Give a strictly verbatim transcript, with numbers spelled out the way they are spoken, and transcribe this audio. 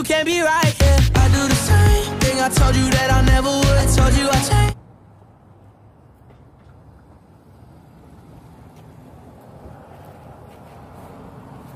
can't be right, yeah. I do the same thing I told you that I never would. I told you I changed.